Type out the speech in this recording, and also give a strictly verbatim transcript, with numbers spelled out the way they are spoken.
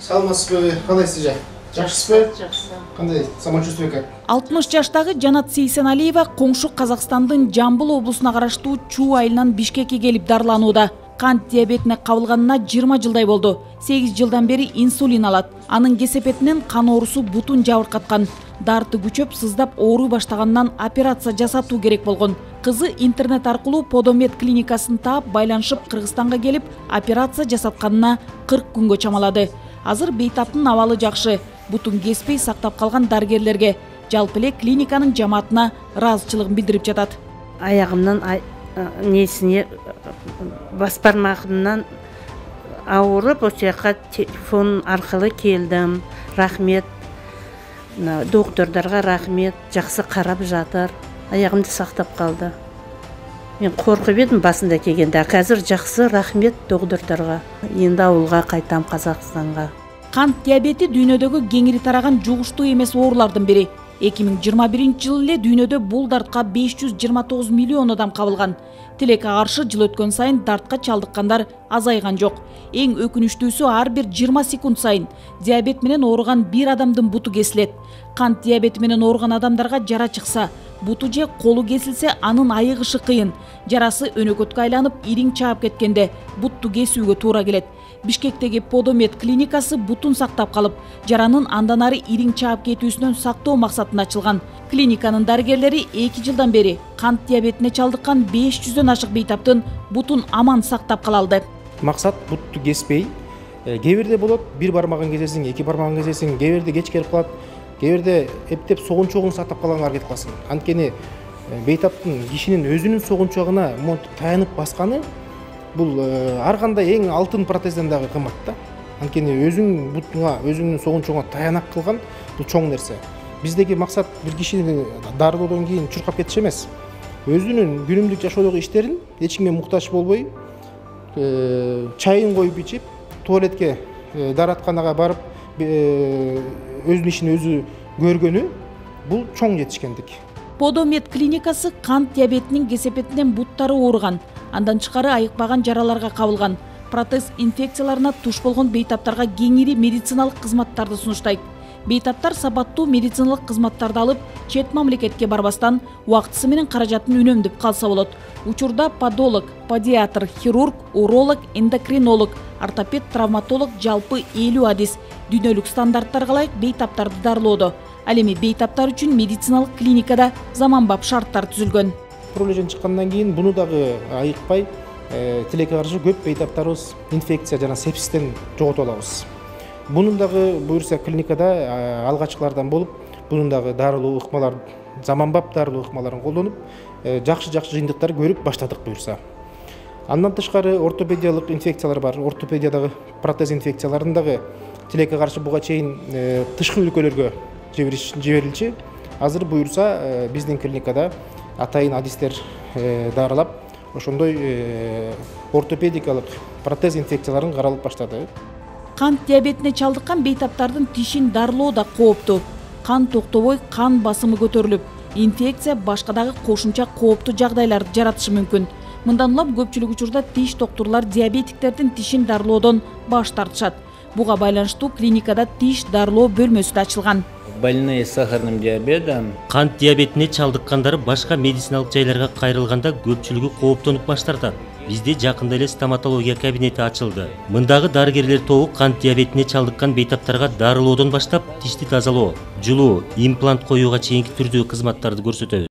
Саламатсызбы, кандайсыз жа? Жакшысызбы? Жакшы. Кандай самочувствие как? алтымыш жаштагы Жанат Сейсеналиева коңшу Казакстандын Жамбыл облусуна караштуу Чуу айылынан Бишкекке келип дарыланууда. Кант диабетине кабылганына жыйырма жылдай болду. сегиз жылдан бери инсулин алат. Анын кесепетинен кан оорусу бутун жабыркаткан. Дарты күчөп, сыздап ооруй баштагандан операция жасатуу керек болгон. Кызы интернет аркылуу Подомед клиникасын таап, байланышып Кыргызстанга келип, операция жасатканына кырк күнгө чамалады. Азыр бейтаптын абалы жакшы. Бутун кеспей сактап калган дарыгерлерге, жалпы эле клиниканын жамаатына ыраазычылыгын билдирип жатат. Аягымдан несине бас бармагымдан ауырып, ошол жака телефон аркылуу келдим. Рахмет. Доктурдарга рахмет. Жакшы карап жатыр. Аягымды сактап калды. Мен коркуп едим басында келгенде. Азыр жакшы, рахмет доктурдарга. Эndi ауылга кайтам, Казакстанга. Кант диабети дүйнөдөгү кеңири тараган жугуштуу эмес оорулардын бири. эки миң жыйырма биринчи жылы эле дүйнөдө бул дартка беш жүз жыйырма тогуз миллион адам кабылган. Тилекке каршы жыл өткөн сайын дартка чалдыккандар азайган жок. Эң өкүнүчтүүсү ар бир жыйырма секунд сайын диабет менен ооруган бир адамдын буту кесилет. Кант диабети менен ооруган адамдарга жара чыкса, буту же колу кесилсе, анын айыгышы кыйын. Жарасы өнөкөткө айланып, ириң чаап кеткенде бутту кесүүгө туура келет. Бишкектеги Подомед клиникасы бутун сактап калып, жаранын андан ары ириң чаап кетүүсүнөн сактоо максатында ачылган. Клиниканын дарыгерлери эки жылдан бери кант диабетине чалдыккан беш жүздөн ашык бейтаптын бутун аман сактап кала алды. Максат бутту кеспей, кээ бирде болот, бир бармагын кесесиң, эки бармагын кесесиң, кээ бирде кечкерип калат, кээ бирде эптеп согунчогун сактап калганга аракет кыласың. Анткени бейтаптын кишинин өзүнүн согунчогуна монтип таянып басканы бул ар кандай эң алтын протезден дагы кымбат да. Анткени өзүң бутуңа, өзүңнүн согунчогуңа таянак кылган бул чоң нерсе. Биздеги максат бир кишини дарылоодон кийин чуркап кетиш эмес. Өзүнүн күнүмдүк жашоодогу иштерин эч кимге муктаж болбой, чайын коюп ичип, туалетке, дааратканага барып, өзүнүн ишин өзү көргөнү бул чоң жетишкендик. Подомед клиникасы кант диабетинин кесепетинен буттары ооруган, андан тышкары айыкпаган жараларга кабылган, протез инфекцияларына туш болгон бейтаптарга кеңири медициналык кызматтарды сунуштайт. Бейтаптар сапаттуу медициналык кызматтарды алып, чет мамлекетке барбастан убактысы менен каражатын үнөмдөп калса болот. Учурда подолог, педиатр, хирург, уролог, эндокринолог, ортопед, травматолог жалпы элүү адис дүйнөлүк стандарттарга ылайык бейтаптарды дарылоодо. Ал эми бейтаптар үчүн медициналык клиникада заманбап шарттар түзүлгөн. Пролежен чыккандан кийин буну дагы айыкпай, тилекке каршы көп бейтаптарыбыз инфекция жана сепсистен жоготуп алабыз. Бунун дагы буюрса клиникада алгачкылардан болуп, бунун дагы дарылуу ыкмалар, заманбап дарылуу ыкмаларын колдонуп, жакшы-жакшы жыйынтыктар көрүп баштадык буюрса. Андан тышкары ортопедиялык инфекциялар бар. Ортопедиядагы протез инфекцияларын дагы тилекке каршы буга чейин тышкы өлкөлөргө жиберилчи. Азыр буюрса биздин клиникада атайын адистер дарылап, ошондой ортопедикалык протез инфекцияларын каралып баштады. Кант диабетине чалдыккан бейтаптардын тишин дарылоо да кооптуу. Кан токтобой, кан басымы көтөрүлүп, инфекция башка дагы кошумча кооптуу жагдайларды жаратышы мүмкүн. Мындан улам көпчүлүк учурда тиш доктурлар диабетиктердин тишин дарылоодон баш тартышат. Буга байланыштуу клиникада тиш дарылоо бөлмөсү да ачылган. Больные с сахарным диабетом. Кант диабетине чалдыккандар башка медициналык жайларга кайрылганда көпчүлүгү кооптонуп баш тартат. Бизде жакында эле стоматология кабинети ачылды. Мындагы дарыгерлер тобу кант диабетине чалдыккан бейтаптарга дарылоодон баштап, тишти тазалоо, жулуу, имплант коюуга чейинки түрдөгү кызматтарды көрсөтөбүз.